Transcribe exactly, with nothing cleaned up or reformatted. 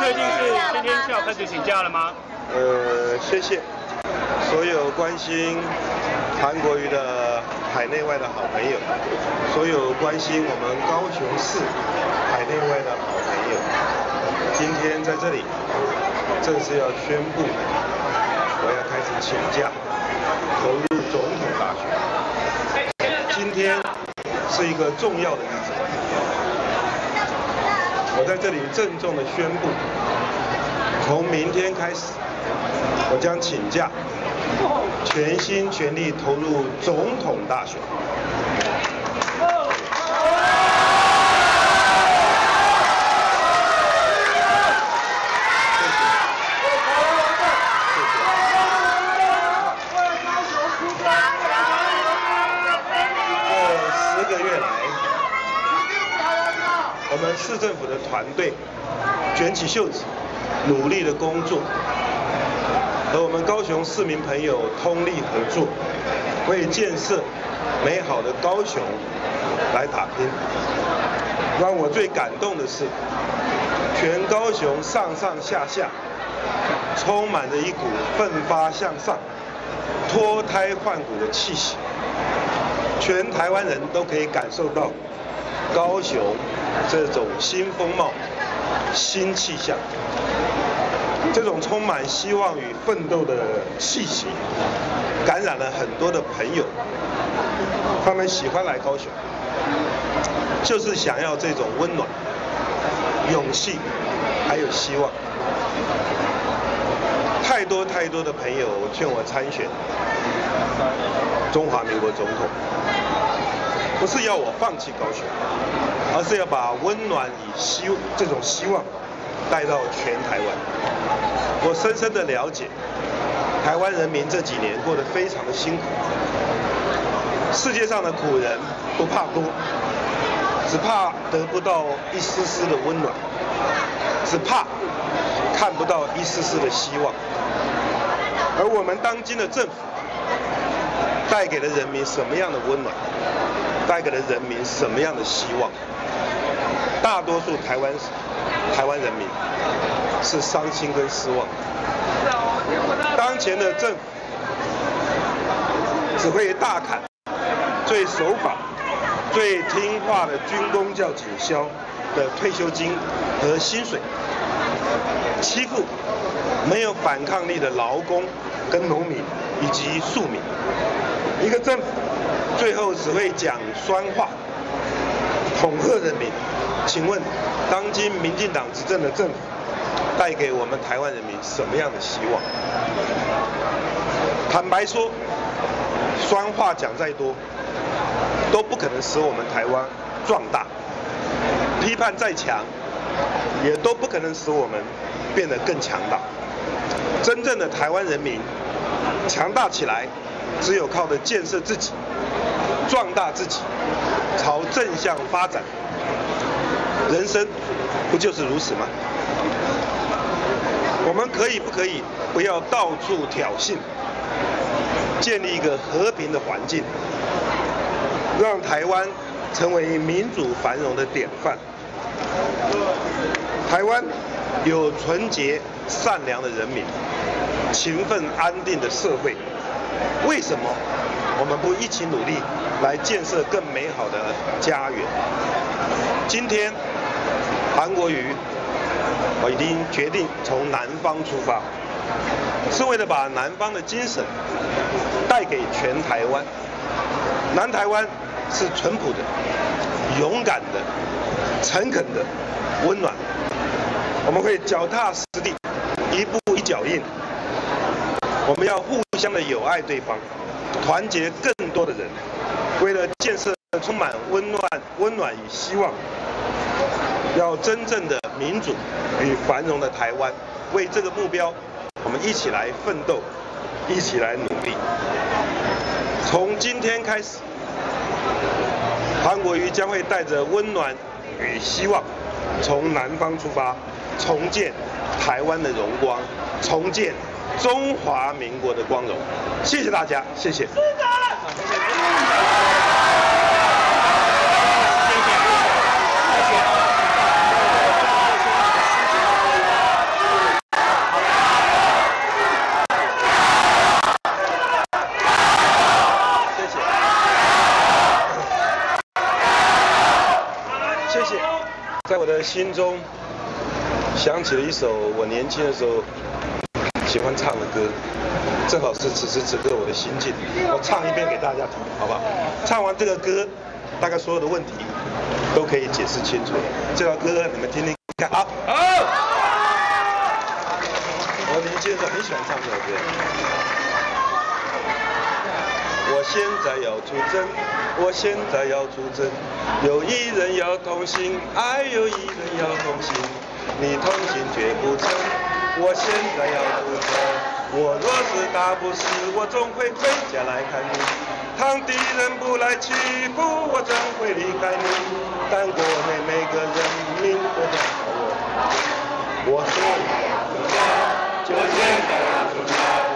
确定是今天是要开始请假了吗？ 呃，谢谢所有关心韩国瑜的海内外的好朋友，所有关心我们高雄市海内外的好朋友，今天在这里正式要宣布，我要开始请假，投入总统大选。今天是一个重要的日子，我在这里郑重的宣布，从明天开始，我将请假，全心全力投入总统大选。这十个月来，我们市政府的团队卷起袖子，努力的工作，和我们高雄市民朋友通力合作，为建设美好的高雄来打拼。让我最感动的是，全高雄上上下下充满着一股奋发向上、脱胎换骨的气息，全台湾人都可以感受到高雄这种新风貌、新气象。这种充满希望与奋斗的气息，感染了很多的朋友，他们喜欢来高雄，就是想要这种温暖、勇气，还有希望。太多太多的朋友劝我参选中华民国总统，不是要我放弃高雄，而是要把温暖与希这种希望带到全台湾。我深深的了解，台湾人民这几年过得非常的辛苦。世界上的苦人不怕多，只怕得不到一丝丝的温暖，只怕看不到一丝丝的希望。而我们当今的政府带给了人民什么样的温暖，带给了人民什么样的希望？大多数台湾台湾人民是伤心跟失望。当前的政府只会大砍最守法、最听话的军公教警消的退休金和薪水，欺负没有反抗力的劳工跟农民以及庶民。一个政府最后只会讲酸话，恐吓人民。请问，当今民进党执政的政府带给我们台湾人民什么样的希望？坦白说，酸话讲再多，都不可能使我们台湾壮大；批判再强，也都不可能使我们变得更强大。真正的台湾人民强大起来，只有靠着建设自己、壮大自己，朝正向发展。人生不就是如此吗？我们可以不可以不要到处挑衅，建立一个和平的环境，让台湾成为民主繁荣的典范？台湾有纯洁善良的人民，勤奋安定的社会，为什么我们不一起努力来建设更美好的家园？今天韩国瑜我已经决定从南方出发，是为了把南方的精神带给全台湾。南台湾是淳朴的、勇敢的、诚恳的、温暖的。我们会脚踏实地，一步一脚印。我们要互相的友爱对方，团结更多的人，为了建设充满温暖、温暖与希望，要真正的民主与繁荣的台湾。为这个目标，我们一起来奋斗，一起来努力。从今天开始，韩国瑜将会带着温暖与希望，从南方出发，重建台湾的荣光，重建中华民国的光荣。谢谢大家，谢谢。 在我的心中想起了一首我年轻的时候喜欢唱的歌，正好是此时此刻我的心境。我唱一遍给大家听，好不好？唱完这个歌，大概所有的问题都可以解释清楚。这首歌你们听听看，好。好。我年轻的时候很喜欢唱这首歌。我现在要出征，我现在要出征，有一人要同行，爱有一人要同行，你同行绝不成。我现在要出征，我若是打不死，我总会回家来看你。当敌人不来欺负我，怎会离开你？但国内每个人民都在靠我。我说我就现在要出征。